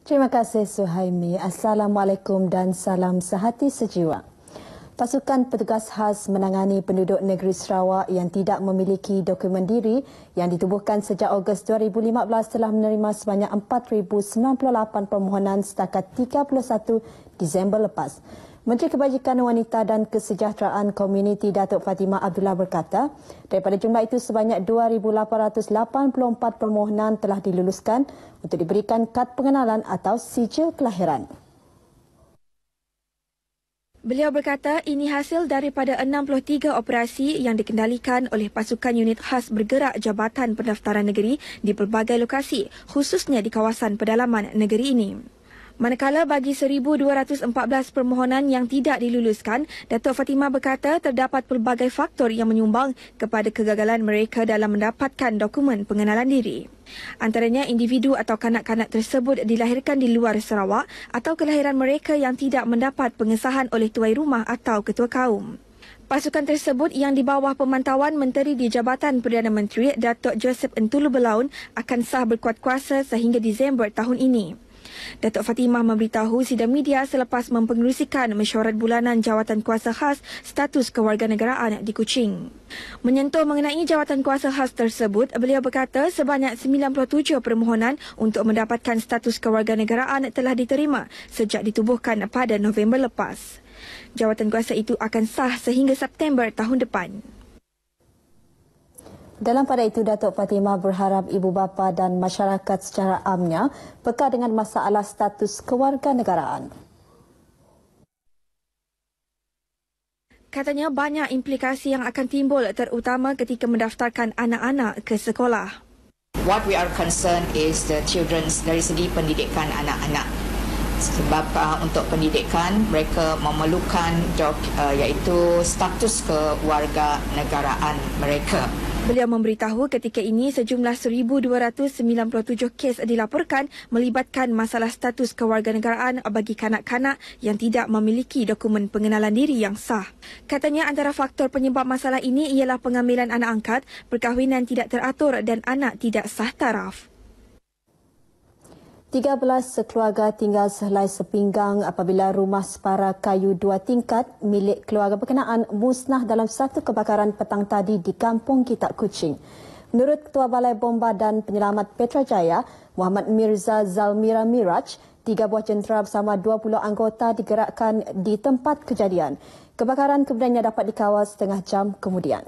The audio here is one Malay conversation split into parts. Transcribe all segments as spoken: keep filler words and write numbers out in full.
Terima kasih Suhaimi. Assalamualaikum dan salam sehati sejiwa. Pasukan petugas khas menangani penduduk negeri Sarawak yang tidak memiliki dokumen diri yang ditubuhkan sejak Ogos dua ribu lima belas telah menerima sebanyak empat ribu sembilan puluh lapan permohonan setakat tiga puluh satu Disember lepas. Menteri Kebajikan Wanita dan Kesejahteraan Komuniti Datuk Fatimah Abdullah berkata, daripada jumlah itu sebanyak dua ribu lapan ratus lapan puluh empat permohonan telah diluluskan untuk diberikan kad pengenalan atau sijil kelahiran. Beliau berkata ini hasil daripada enam puluh tiga operasi yang dikendalikan oleh pasukan unit khas bergerak Jabatan Pendaftaran Negeri di pelbagai lokasi, khususnya di kawasan pedalaman negeri ini. Manakala bagi seribu dua ratus empat belas permohonan yang tidak diluluskan, Datuk Fatimah berkata terdapat pelbagai faktor yang menyumbang kepada kegagalan mereka dalam mendapatkan dokumen pengenalan diri. Antaranya individu atau kanak-kanak tersebut dilahirkan di luar Sarawak atau kelahiran mereka yang tidak mendapat pengesahan oleh tuai rumah atau ketua kaum. Pasukan tersebut yang di bawah pemantauan Menteri di Jabatan Perdana Menteri Datuk Joseph Entulu Belaun akan sah berkuat kuasa sehingga Disember tahun ini. Datuk Fatimah memberitahu sidang media selepas mempengerusikan mesyuarat bulanan Jawatan Kuasa Khas Status Kewarganegaraan di Kuching. Menyentuh mengenai Jawatan Kuasa Khas tersebut, beliau berkata sebanyak sembilan puluh tujuh permohonan untuk mendapatkan status kewarganegaraan telah diterima sejak ditubuhkan pada November lepas. Jawatan kuasa itu akan sah sehingga September tahun depan. Dalam pada itu, Datuk Fatimah berharap ibu bapa dan masyarakat secara amnya peka dengan masalah status kewarganegaraan. Katanya banyak implikasi yang akan timbul terutama ketika mendaftarkan anak-anak ke sekolah. What we are concerned is the children's dari segi pendidikan anak-anak. Sebab uh, untuk pendidikan mereka memerlukan dok, uh, iaitu status kewarganegaraan mereka. Beliau memberitahu ketika ini sejumlah seribu dua ratus sembilan puluh tujuh kes dilaporkan melibatkan masalah status kewarganegaraan bagi kanak-kanak yang tidak memiliki dokumen pengenalan diri yang sah. Katanya antara faktor penyebab masalah ini ialah pengambilan anak angkat, perkahwinan tidak teratur dan anak tidak sah taraf. tiga belas sekeluarga tinggal sehelai sepinggang apabila rumah separa kayu dua tingkat milik keluarga berkenaan musnah dalam satu kebakaran petang tadi di Kampung Kitak Kuching. Menurut Ketua Balai Bomba dan Penyelamat Petrajaya, Muhammad Mirza Zalmira Miraj, tiga buah jentera bersama dua puluh anggota digerakkan di tempat kejadian. Kebakaran kemudiannya dapat dikawal setengah jam kemudian.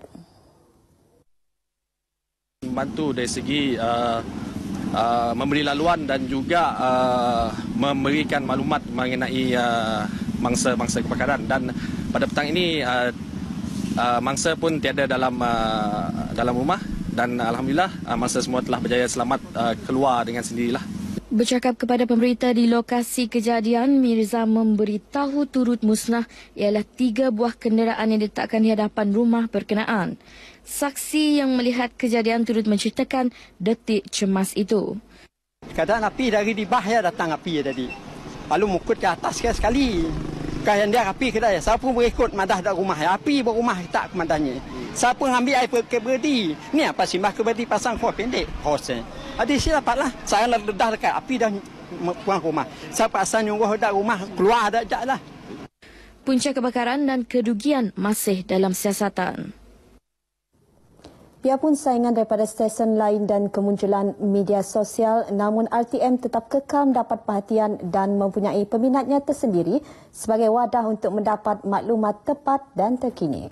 Membantu dari segi uh... Uh, memberi laluan dan juga uh, memberikan maklumat mengenai uh, mangsa-mangsa kebakaran, dan pada petang ini uh, uh, mangsa pun tiada dalam uh, dalam rumah dan alhamdulillah uh, mangsa semua telah berjaya selamat uh, keluar dengan sendirilah. Bercakap kepada pemberita di lokasi kejadian, Mirza memberitahu turut musnah ialah tiga buah kenderaan yang diletakkan di hadapan rumah berkenaan. Saksi yang melihat kejadian turut menceritakan detik cemas itu. Keadaan api dari di bawah datang api tadi. Lalu mukut ke atas sekali. Kayak dia api ke dia. Siapa boleh ikut madah dak rumah. Api berumah tak kemadahnya. Siapa ambil air ke berdi. Ni apa simbah ke berdi pasang kuah pendek. Hose. Adik saya dapatlah. Saya ledah dekat api dah puang rumah. Siapa asal nyungguh dak rumah keluar dak jaklah. Punca kebakaran dan kerugian masih dalam siasatan. Biarpun saingan daripada stesen lain dan kemunculan media sosial, namun R T M tetap kekal mendapat perhatian dan mempunyai peminatnya tersendiri sebagai wadah untuk mendapat maklumat tepat dan terkini.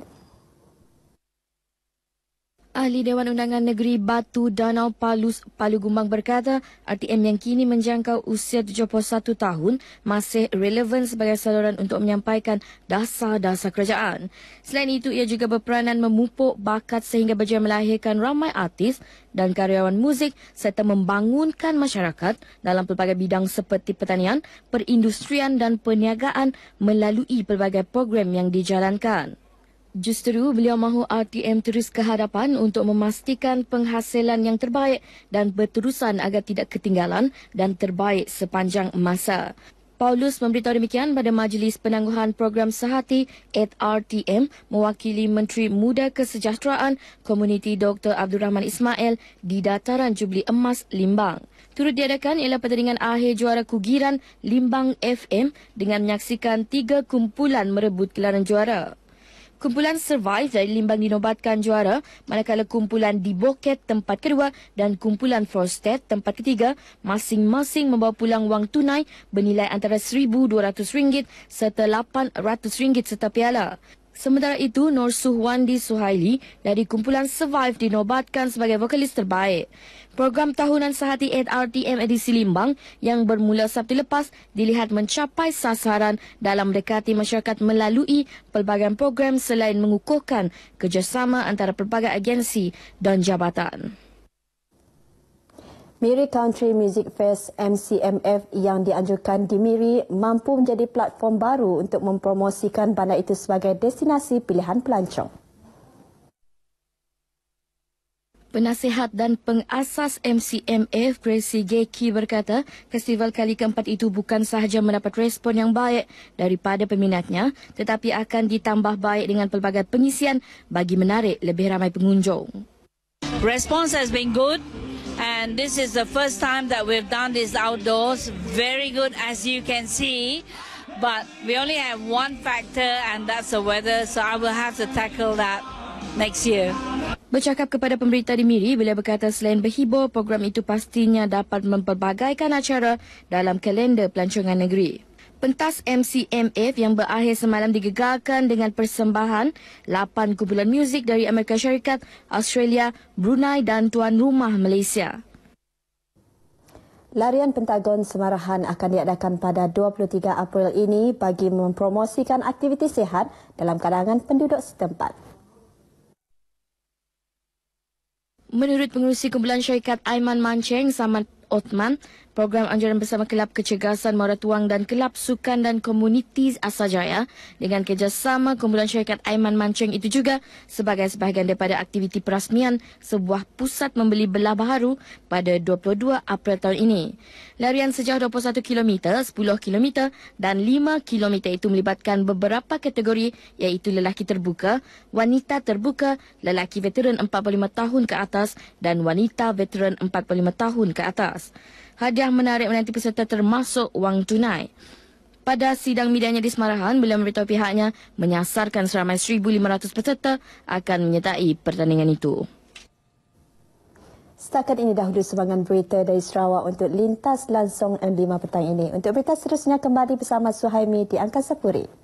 Ahli Dewan Undangan Negeri Batu Danau Palus Palu Gumbang berkata R T M yang kini menjangkau usia tujuh puluh satu tahun masih relevan sebagai saluran untuk menyampaikan dasar-dasar kerajaan. Selain itu, ia juga berperanan memupuk bakat sehingga berjaya melahirkan ramai artis dan karyawan muzik serta membangunkan masyarakat dalam pelbagai bidang seperti pertanian, perindustrian dan perniagaan melalui pelbagai program yang dijalankan. Justeru, beliau mahu R T M terus ke hadapan untuk memastikan penghasilan yang terbaik dan berterusan agar tidak ketinggalan dan terbaik sepanjang masa. Paulus memberitahu demikian pada Majlis Penangguhan Program Sehati at R T M mewakili Menteri Muda Kesejahteraan Komuniti Doktor Abdul Rahman Ismail di Dataran Jubli Emas, Limbang. Turut diadakan ialah pertandingan akhir juara Kugiran Limbang F M dengan menyaksikan tiga kumpulan merebut gelaran juara. Kumpulan Survive dari Limbang dinobatkan juara, manakala kumpulan Di Boket tempat kedua dan kumpulan Frosted tempat ketiga masing-masing membawa pulang wang tunai bernilai antara seribu dua ratus ringgit serta lapan ratus ringgit serta piala. Sementara itu, Nur Suhwandi Suhaili dari kumpulan Survive dinobatkan sebagai vokalis terbaik. Program tahunan Sehati eight R T M edisi Limbang yang bermula Sabtu lepas dilihat mencapai sasaran dalam mendekati masyarakat melalui pelbagai program selain mengukuhkan kerjasama antara pelbagai agensi dan jabatan. Miri Country Music Fest M C M F yang dianjurkan di Miri mampu menjadi platform baru untuk mempromosikan bandar itu sebagai destinasi pilihan pelancong. Penasihat dan pengasas M C M F, Gracie Geki berkata, festival kali keempat itu bukan sahaja mendapat respon yang baik daripada peminatnya, tetapi akan ditambah baik dengan pelbagai pengisian bagi menarik lebih ramai pengunjung. Response has been good. And this is the first time that we've done this outdoors. Very good, as you can see. But we only have one factor, and that's the weather. So I will have to tackle that next year. Bercakap kepada pemberita di Miri, beliau berkata selain berhibur, program itu pastinya dapat memperbagaikan acara dalam kalender pelancongan negeri. Pentas M C M F yang berakhir semalam digegarkan dengan persembahan lapan kumpulan muzik dari Amerika Syarikat, Australia, Brunei dan tuan rumah Malaysia. Larian Pentagon Semarahan akan diadakan pada dua puluh tiga April ini bagi mempromosikan aktiviti sihat dalam kalangan penduduk setempat. Menurut pengerusi kumpulan syarikat Aiman Manceng, Samad Othman, program anjuran bersama Kelab Kecergasan Muara Tuang dan Kelab Sukan dan Komuniti Asajaya dengan kerjasama kumpulan syarikat Aiman Manceng itu juga sebagai sebahagian daripada aktiviti perasmian sebuah pusat membeli belah baharu pada dua puluh dua April tahun ini. Larian sejauh dua puluh satu kilometer, sepuluh kilometer dan lima kilometer itu melibatkan beberapa kategori iaitu lelaki terbuka, wanita terbuka, lelaki veteran empat puluh lima tahun ke atas dan wanita veteran empat puluh lima tahun ke atas. Hadiah menarik menanti peserta termasuk wang tunai. Pada sidang medianya di Semarahan, beliau memberitahu pihaknya menyasarkan seramai seribu lima ratus peserta akan menyertai pertandingan itu. Setakat ini dahulu sumbangan berita dari Sarawak untuk Lintas Langsung M lima petang ini. Untuk berita seterusnya kembali bersama Suhaimi di Angkasa Puri.